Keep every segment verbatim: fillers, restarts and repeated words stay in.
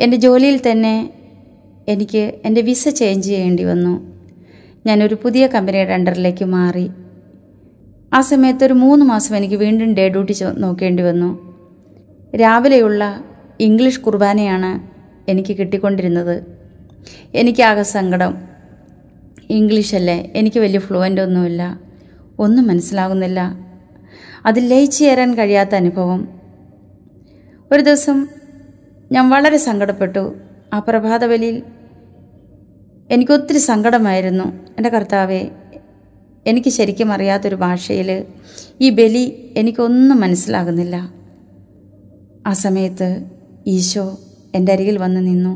എൻ്റെ ജോലിയിൽ തന്നെ എനിക്ക് എൻ്റെ വിസ ചേഞ്ച് ചെയ്യേണ്ടി വന്നു. ഞാനൊരു പുതിയ കമ്പനിയുടെ അണ്ടറിലേക്ക് മാറി. ആ സമയത്ത് ഒരു മൂന്ന് മാസം എനിക്ക് വീണ്ടും ഡേ ഡ്യൂട്ടി നോക്കേണ്ടി വന്നു. രാവിലെയുള്ള ഇംഗ്ലീഷ് കുർബാനയാണ് എനിക്ക് കിട്ടിക്കൊണ്ടിരുന്നത്. എനിക്കാകെ സങ്കടം. ഇംഗ്ലീഷല്ലേ, എനിക്ക് വലിയ ഫ്ലുവൻ്റ് ഒന്നുമില്ല, ഒന്നും മനസ്സിലാകുന്നില്ല. അതിൽ ലയിച്ചു ചേരാൻ കഴിയാത്ത അനുഭവം. ഒരു ദിവസം ഞാൻ വളരെ സങ്കടപ്പെട്ടു. ആ പ്രഭാത ബലിയിൽ എനിക്കൊത്തിരി സങ്കടമായിരുന്നു. എൻ്റെ കർത്താവേ, എനിക്ക് ശരിക്കും അറിയാത്തൊരു ഭാഷയിൽ ഈ ബലി എനിക്കൊന്നും മനസ്സിലാകുന്നില്ല. ആ സമയത്ത് ഈശോ എൻ്റെ അരികിൽ വന്ന് നിന്നു.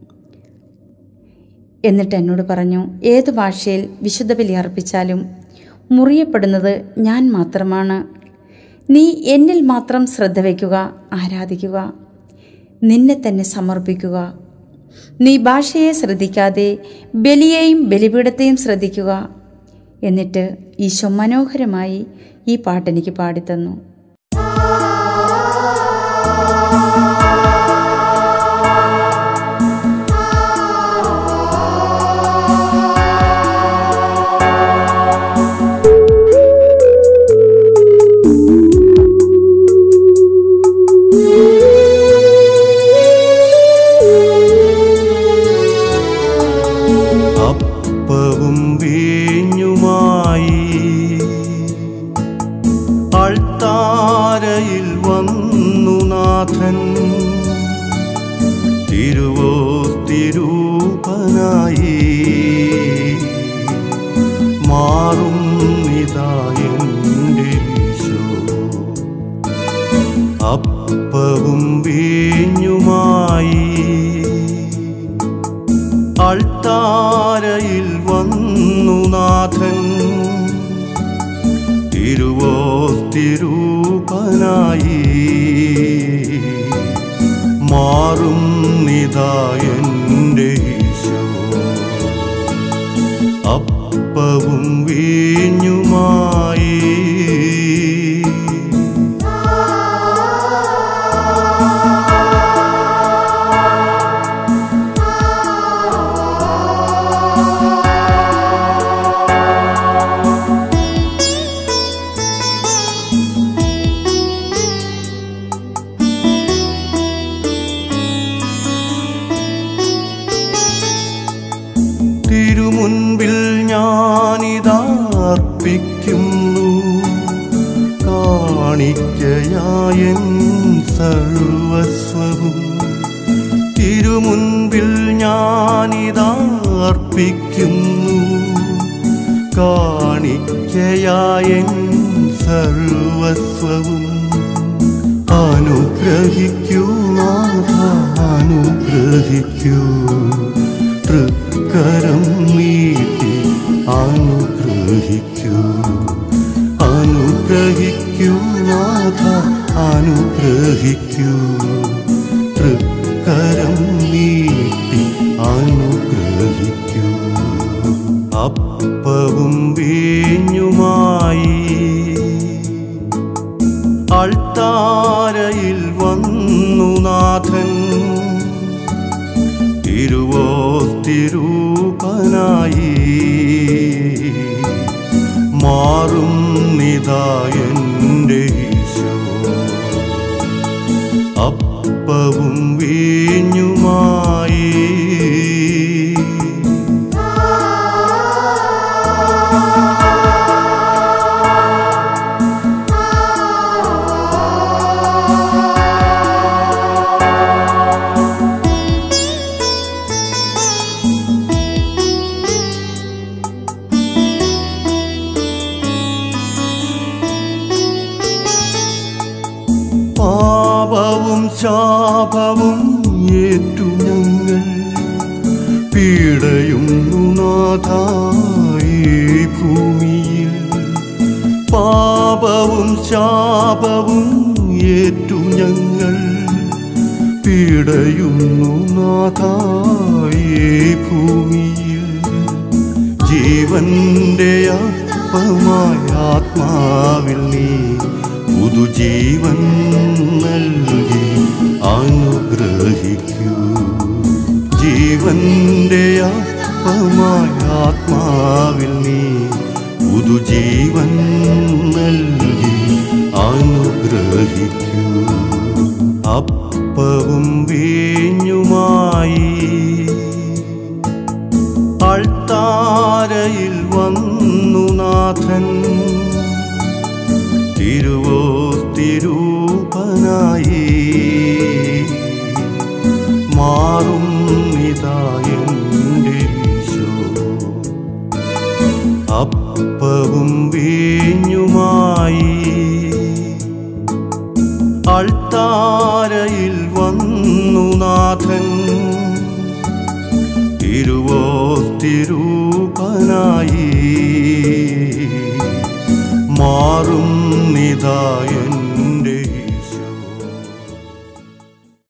എന്നിട്ട് എന്നോട് പറഞ്ഞു, ഏത് ഭാഷയിൽ വിശുദ്ധ ബലി അർപ്പിച്ചാലും മുറിയപ്പെടുന്നത് ഞാൻ മാത്രമാണ്. നീ എന്നിൽ മാത്രം ശ്രദ്ധ വയ്ക്കുക, ആരാധിക്കുക, നിന്നെ തന്നെ സമർപ്പിക്കുക. നീ ഭാഷയെ ശ്രദ്ധിക്കാതെ ബലിയെയും ബലിപീഠത്തെയും ശ്രദ്ധിക്കുക. എന്നിട്ട് ഈശോ മനോഹരമായി ഈ പാട്ടെനിക്ക് പാടിത്തന്നു. അപ്പവും വീഞ്ഞുമായി അൾത്താരയിൽ വന്നു നാഥൻ, തിരുവോസ്തിരൂപനായി മാറും നിതാ എൻ്റെ ഈശോ. അപ്പവും വീഞ്ഞുമായി അൾത്താരയിൽ വന്നു നാഥൻ, തിരുവോസ്തിരൂപനായി മാറും നിതാ എൻ്റെ ഈശോ. അപ്പവും വീഞ്ഞുമായി തിരുമുൻപിൽ ഞാനിതർപ്പിക്കുന്നു, കാണിക്കയായൻ സർവസ്വവും. തിരുമുൻപിൽ ഞാനിതർപ്പിക്കുന്നു, കാണിക്കയായൻ സർവസ്വവും. അനുഗ്രഹിക്കൂ നാഥ, അനുഗ്രഹിക്കൂ, തൃക്കരം നീട്ടി അനുഗ്രഹിക്കൂ. അനുഗ്രഹിക്കൂ നാഥ, അനുഗ്രഹിക്കൂ, തൃക്കരം നീട്ടി അനുഗ്രഹിക്കൂ. അപ്പവും വീഞ്ഞുമായി അൾത്താരയിൽ വന്നു നാഥൻ, തിരുവോസ്തിരൂപനായി മാറും നിതാ എൻ്റെ ഈശോ. അപ്പവും വീഞ്ഞുമായി പാപവും ശാപവും ഏറ്റു ഞങ്ങൾ പീഡയുന്നു നാഥാ ഈ ഭൂമിയിൽ. പാപവും ശാപവും ഏറ്റു ഞങ്ങൾ പീഡയുന്നു നാഥാ ഈ ഭൂമിയിൽ. ജീവന്റെ അപ്പമായ ആത്മാവിൽ നീ പുതുജീവൻ നൽകി അനുഗ്രഹിക്കൂ. ജീവന്റെ അപ്പമായ ആത്മാവിൽ നീ പുതുജീവൻ നൽകി അനുഗ്രഹിക്കൂ. അപ്പവും വീഞ്ഞുമായി അൾത്താരയിൽ വന്നു നാഥൻ, തിരുവോസ്തിരൂപനായി മാറും നിതാ എൻ്റെ ഈശോ. അപ്പവും വീഞ്ഞുമായി അൾത്താരയിൽ വന്നു നാഥൻ, തിരുവോസ്തിരൂപനായി മാറും നിതാ